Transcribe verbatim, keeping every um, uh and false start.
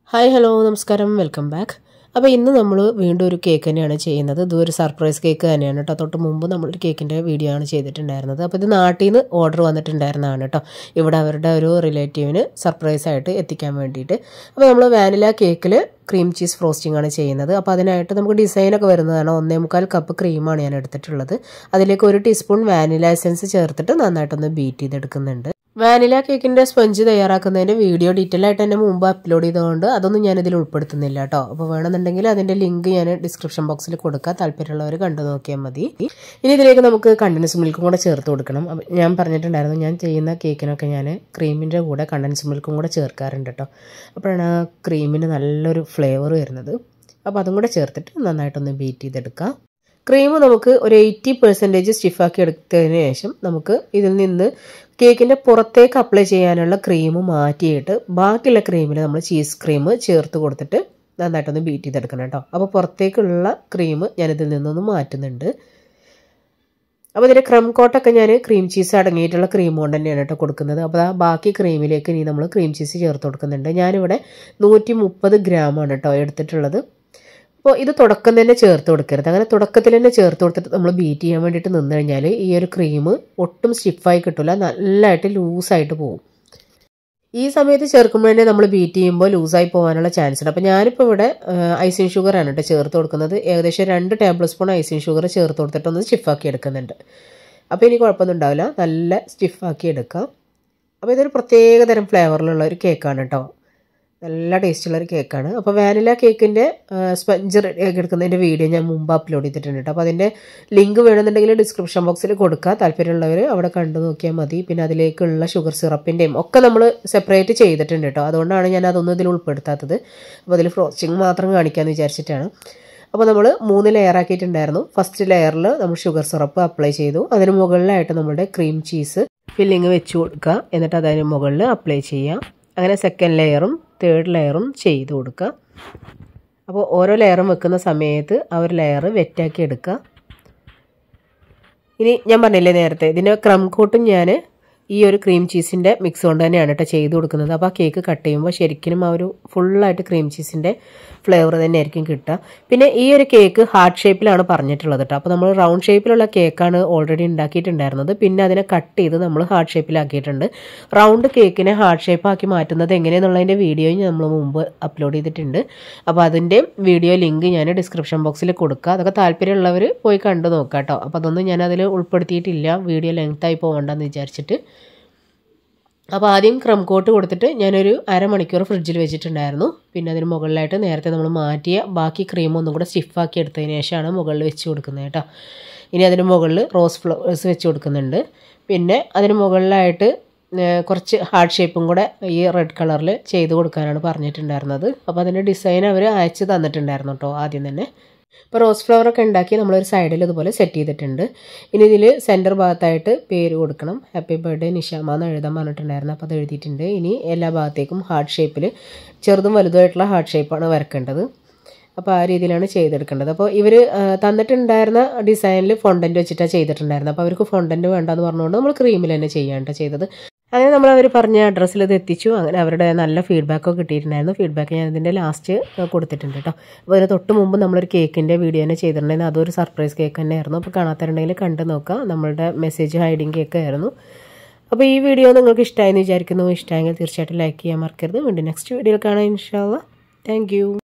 Hi hello നമസ്കാരം welcome back. അപ്പോൾ ഇന്ന് നമ്മൾ വീണ്ടും ഒരു കേക്ക് തന്നെയാണ് ചെയ്യുന്നത്. ഇത് ഒരു സർപ്രൈസ് കേക്ക് തന്നെയാണ് കേട്ടോ. തൊട്ട് മുമ്പ് നമ്മളൊരു കേക്കിൻ്റെ വീഡിയോ ആണ് ചെയ്തിട്ടുണ്ടായിരുന്നത്. അപ്പോൾ ഇത് നാട്ടിൽ നിന്ന് ഓർഡർ വന്നിട്ടുണ്ടായിരുന്നതാണ് കേട്ടോ. ഇവിടെ അവരുടെ ഒരു റിലേറ്റീവിന് സർപ്രൈസായിട്ട് എത്തിക്കാൻ വേണ്ടിയിട്ട്. അപ്പോൾ നമ്മൾ വാനില കേക്കിൽ ക്രീം ചീസ് ഫ്രോസ്റ്റിംഗ് ആണ് ചെയ്യുന്നത്. അപ്പോൾ അതിനായിട്ട് നമുക്ക് ഡിസൈനൊക്കെ വരുന്നതാണ്. ഒന്നേ മുക്കാൽ കപ്പ് ക്രീമാണ് ഞാൻ എടുത്തിട്ടുള്ളത്. അതിലേക്ക് ഒരു ടീസ്പൂൺ വാനില എസൻസ് ചേർത്തിട്ട് നന്നായിട്ടൊന്ന് ബീറ്റ് ചെയ്തെടുക്കുന്നുണ്ട്. വാനില കേക്കിൻ്റെ സ്പഞ്ച് തയ്യാറാക്കുന്നതിൻ്റെ വീഡിയോ ഡീറ്റെയിൽ ആയിട്ട് തന്നെ മുമ്പ് അപ്ലോഡ് ചെയ്തുകൊണ്ട് അതൊന്നും ഞാനിതിൽ ഉൾപ്പെടുത്തുന്നില്ല കേട്ടോ. അപ്പോൾ വേണമെന്നുണ്ടെങ്കിൽ അതിൻ്റെ ലിങ്ക് ഞാൻ ഡിസ്ക്രിപ്ഷൻ ബോക്സിൽ കൊടുക്കാം, താല്പര്യമുള്ളവർ കണ്ടു നോക്കിയാൽ മതി. ഇനി ഇതിലേക്ക് നമുക്ക് കണ്ടൻസ് മിൽക്കും കൂടെ ചേർത്ത് കൊടുക്കണം. ഞാൻ പറഞ്ഞിട്ടുണ്ടായിരുന്നു, ഞാൻ ചെയ്യുന്ന കേക്കിനൊക്കെ ഞാൻ ക്രീമിൻ്റെ കൂടെ കണ്ടൻസ് മിൽക്കും കൂടെ ചേർക്കാറുണ്ട് കേട്ടോ. അപ്പോഴാണ് ആ ക്രീമിന് നല്ലൊരു ഫ്ലേവർ വരുന്നത്. അപ്പോൾ അതും കൂടെ ചേർത്തിട്ട് നന്നായിട്ടൊന്ന് ബീറ്റ് ചെയ്തെടുക്കാം. ക്രീം നമുക്ക് ഒരു എയ്റ്റി പെർസെൻറ്റേജ് സ്റ്റിഫാക്കി എടുത്തതിന് ശേഷം നമുക്ക് ഇതിൽ നിന്ന് കേക്കിൻ്റെ പുറത്തേക്ക് അപ്ലൈ ചെയ്യാനുള്ള ക്രീം മാറ്റിയിട്ട് ബാക്കിയുള്ള ക്രീമിൽ നമ്മൾ ചീസ് ക്രീം ചേർത്ത് കൊടുത്തിട്ട് നന്നായിട്ടൊന്ന് ബീറ്റ് ചെയ്തെടുക്കണം കേട്ടോ. അപ്പോൾ പുറത്തേക്കുള്ള ക്രീം ഞാനിതിൽ നിന്നൊന്ന് മാറ്റുന്നുണ്ട്. അപ്പോൾ ഇതിൻ്റെ ക്രം കോട്ടൊക്കെ ഞാൻ ക്രീം ചീസ് അടങ്ങിയിട്ടുള്ള ക്രീം കൊണ്ട് തന്നെയാണ് കേട്ടോ കൊടുക്കുന്നത്. അപ്പോൾ ആ ബാക്കി ക്രീമിലേക്ക് ഇനി നമ്മൾ ക്രീം ചീസ് ചേർത്ത് കൊടുക്കുന്നുണ്ട്. ഞാനിവിടെ നൂറ്റി മുപ്പത് ഗ്രാമാണ് കേട്ടോ എടുത്തിട്ടുള്ളത്. അപ്പോൾ ഇത് തുടക്കം തന്നെ ചേർത്ത് കൊടുക്കരുത്. അങ്ങനെ തുടക്കത്തിൽ തന്നെ ചേർത്ത് കൊടുത്തിട്ട് നമ്മൾ ബീറ്റ് ചെയ്യാൻ വേണ്ടിയിട്ട് നിന്ന് കഴിഞ്ഞാൽ ഈ ഒരു ക്രീം ഒട്ടും സ്റ്റിഫായി കിട്ടില്ല, നല്ലതായിട്ട് ലൂസായിട്ട് പോകും. ഈ സമയത്ത് ചേർക്കുമ്പോൾ തന്നെ നമ്മൾ ബീറ്റ് ചെയ്യുമ്പോൾ ലൂസായി പോകാനുള്ള ചാൻസ് ഉണ്ട്. അപ്പോൾ ഞാനിപ്പോൾ ഇവിടെ ഐസിങ് ഷുഗറാണ് കേട്ടോ ചേർത്ത് കൊടുക്കുന്നത്. ഏകദേശം രണ്ട് ടേബിൾ സ്പൂൺ ഐസിങ് ഷുഗർ ചേർത്ത് കൊടുത്തിട്ടൊന്ന് സ്റ്റിഫാക്കി എടുക്കുന്നുണ്ട്. അപ്പോൾ ഇനി കുഴപ്പമൊന്നും ഉണ്ടാവില്ല, നല്ല സ്റ്റിഫാക്കി എടുക്കാം. അപ്പോൾ ഇതൊരു പ്രത്യേക തരം ഫ്ലേവറിലുള്ള ഒരു കേക്കാണ് കേട്ടോ. നല്ല ടേസ്റ്റുള്ളൊരു കേക്കാണ്. അപ്പോൾ വാനില കേക്കിൻ്റെ സ്പഞ്ച് റെഡിയാക്കി എടുക്കുന്നതിൻ്റെ വീഡിയോ ഞാൻ മുമ്പ് അപ്ലോഡ് ചെയ്തിട്ടുണ്ട് കേട്ടോ. അപ്പോൾ അതിൻ്റെ ലിങ്ക് വേണമെന്നുണ്ടെങ്കിൽ ഡിസ്ക്രിപ്ഷൻ ബോക്സിൽ കൊടുക്കുക, താല്പര്യമുള്ളവർ അവിടെ കണ്ടു നോക്കിയാൽ മതി. പിന്നെ അതിലേക്കുള്ള ഷുഗർ സിറപ്പിൻ്റെയും ഒക്കെ നമ്മൾ സെപ്പറേറ്റ് ചെയ്തിട്ടുണ്ട് കേട്ടോ. അതുകൊണ്ടാണ് ഞാൻ അതൊന്നും ഇതിൽ ഉൾപ്പെടുത്താത്തത്. അപ്പോൾ അതിൽ ഫ്രോസ്റ്റിംഗ് മാത്രം കാണിക്കാമെന്ന് വിചാരിച്ചിട്ടാണ്. അപ്പോൾ നമ്മൾ മൂന്ന് ലെയർ ആക്കിയിട്ടുണ്ടായിരുന്നു. ഫസ്റ്റ് ലെയറിൽ നമ്മൾ ഷുഗർ സിറപ്പ് അപ്ലൈ ചെയ്തു. അതിന് മുകളിലായിട്ട് നമ്മുടെ ക്രീം ചീസ് ഫില്ലിങ് വെച്ച് കൊടുക്കുക. എന്നിട്ട് അതിന് മുകളിൽ അപ്ലൈ ചെയ്യാം. അങ്ങനെ സെക്കൻഡ് ലെയറും തേർഡ് ലെയറും ചെയ്ത് കൊടുക്കുക. അപ്പോൾ ഓരോ ലെയറും വെക്കുന്ന സമയത്ത് ആ ഒരു ലെയർ വെറ്റാക്കി എടുക്കുക. ഇനി ഞാൻ പറഞ്ഞില്ലേ നേരത്തെ, ഇതിൻ്റെ ക്രം കോട്ടും ഞാൻ ഈ ഒരു ക്രീം ചീസിൻ്റെ മിക്സ് കൊണ്ട് തന്നെയാണ് കേട്ടോ ചെയ്ത് കൊടുക്കുന്നത്. അപ്പോൾ ആ കേക്ക് കട്ട് ചെയ്യുമ്പോൾ ശരിക്കും ആ ഒരു ഫുള്ളായിട്ട് ക്രീം ചീസിൻ്റെ ഫ്ലേവർ തന്നെ ആയിരിക്കും കിട്ടുക. പിന്നെ ഈ ഒരു കേക്ക് ഹാർട്ട് ഷേപ്പിലാണ് പറഞ്ഞിട്ടുള്ളത് കേട്ടോ. അപ്പോൾ നമ്മൾ റൗണ്ട് ഷേപ്പിലുള്ള കേക്കാണ് ഓൾറെഡി ഉണ്ടാക്കിയിട്ടുണ്ടായിരുന്നത്. പിന്നെ അതിനെ കട്ട് ചെയ്ത് നമ്മൾ ഹാർട്ട് ഷേപ്പിലാക്കിയിട്ടുണ്ട്. റൗണ്ട് കേക്കിനെ ഹാർട്ട് ഷേപ്പാക്കി മാറ്റുന്നത് എങ്ങനെയെന്നുള്ളതിൻ്റെ വീഡിയോയും നമ്മൾ മുമ്പ് അപ്ലോഡ് ചെയ്തിട്ടുണ്ട്. അപ്പോൾ അതിൻ്റെ വീഡിയോ ലിങ്ക് ഞാൻ ഡിസ്ക്രിപ്ഷൻ ബോക്സിൽ കൊടുക്കുക. അതൊക്കെ താല്പര്യമുള്ളവർ പോയി കണ്ടു നോക്കാം കേട്ടോ. അപ്പോൾ അതൊന്നും ഞാൻ അതിൽ ഉൾപ്പെടുത്തിയിട്ടില്ല, വീഡിയോ ലെങ്തായി പോകണ്ടെന്ന് വിചാരിച്ചിട്ട്. അപ്പോൾ ആദ്യം ക്രം കോട്ട് കൊടുത്തിട്ട് ഞാനൊരു അരമണിക്കൂർ ഫ്രിഡ്ജിൽ വെച്ചിട്ടുണ്ടായിരുന്നു. പിന്നെ അതിന് മുകളിലായിട്ട് നേരത്തെ നമ്മൾ മാറ്റിയ ബാക്കി ക്രീം ഒന്നും കൂടെ സ്റ്റിഫാക്കി എടുത്തതിന് ശേഷമാണ് മുകളിൽ വെച്ച് കൊടുക്കുന്നത് കേട്ടോ. ഇനി അതിന് മുകളിൽ റോസ് ഫ്ലവേഴ്സ് വെച്ച് കൊടുക്കുന്നുണ്ട്. പിന്നെ അതിന് മുകളിലായിട്ട് കുറച്ച് ഹാർട്ട് ഷേപ്പും കൂടെ ഈ റെഡ് കളറിൽ ചെയ്ത് കൊടുക്കാനാണ് പറഞ്ഞിട്ടുണ്ടായിരുന്നത്. അപ്പോൾ അതിൻ്റെ ഡിസൈൻ അവർ അയച്ച് തന്നിട്ടുണ്ടായിരുന്നു കേട്ടോ ആദ്യം തന്നെ. ഇപ്പോൾ റോസ് ഫ്ലവറൊക്കെ ഉണ്ടാക്കി നമ്മളൊരു സൈഡിൽ ഇതുപോലെ സെറ്റ് ചെയ്തിട്ടുണ്ട്. ഇനി ഇതിൽ സെൻറ്റർ ഭാഗത്തായിട്ട് പേര് കൊടുക്കണം. ഹാപ്പി ബർത്ത്ഡേ നിഷാമ എന്ന് എഴുതാൻ പറഞ്ഞിട്ടുണ്ടായിരുന്നു. അപ്പോൾ അത് എഴുതിയിട്ടുണ്ട്. ഇനി എല്ലാ ഭാഗത്തേക്കും ഹാർട്ട് ഷേപ്പിൽ ചെറുതും വലുതുമായിട്ടുള്ള ഹാർട്ട് ഷേപ്പാണ് വരക്കേണ്ടത്. അപ്പോൾ ആ രീതിയിലാണ് ചെയ്തെടുക്കേണ്ടത്. അപ്പോൾ ഇവർ തന്നിട്ടുണ്ടായിരുന്ന ഡിസൈനിൽ ഫോണ്ടൻറ്റ് വെച്ചിട്ടാണ് ചെയ്തിട്ടുണ്ടായിരുന്നത്. അപ്പോൾ അവർക്ക് ഫോണ്ടൻറ്റ് വേണ്ടെന്ന് പറഞ്ഞുകൊണ്ട് നമ്മൾ ക്രീമിൽ തന്നെ ചെയ്യാണ്ട് ചെയ്തത്. അങ്ങനെ നമ്മൾ അവർ പറഞ്ഞ അഡ്രസ്സിൽ ഇത് എത്തിച്ചു. അങ്ങനെ അവരുടെ നല്ല ഫീഡ്ബാക്കൊക്കെ കിട്ടിയിട്ടുണ്ടായിരുന്നു. ഫീഡ്ബാക്ക് ഞാൻ ഇതിൻ്റെ ലാസ്റ്റ് കൊടുത്തിട്ടുണ്ട് കേട്ടോ. അപ്പോൾ അതിന് തൊട്ട് മുമ്പ് നമ്മളൊരു കേക്കിൻ്റെ വീഡിയോ തന്നെ ചെയ്തിട്ടുണ്ടായിരുന്നു. അതൊരു സർപ്രൈസ് കേക്ക് തന്നെയായിരുന്നു. അപ്പോൾ കാണാത്തവരുണ്ടെങ്കിൽ കണ്ടു നോക്കാം. നമ്മളുടെ മെസ്സേജ് ഹൈഡിങ് കേക്ക് ആയിരുന്നു. അപ്പോൾ ഈ വീഡിയോ നിങ്ങൾക്ക് ഇഷ്ടമായെന്ന് വിചാരിക്കുന്നു. ഇഷ്ടമായെങ്കിൽ തീർച്ചയായിട്ടും ലൈക്ക് ചെയ്യാൻ മറക്കരുത്. വീണ്ടും നെക്സ്റ്റ് വീഡിയോയിൽ കാണാം ഇൻഷാ അല്ലാഹ്. Thank you.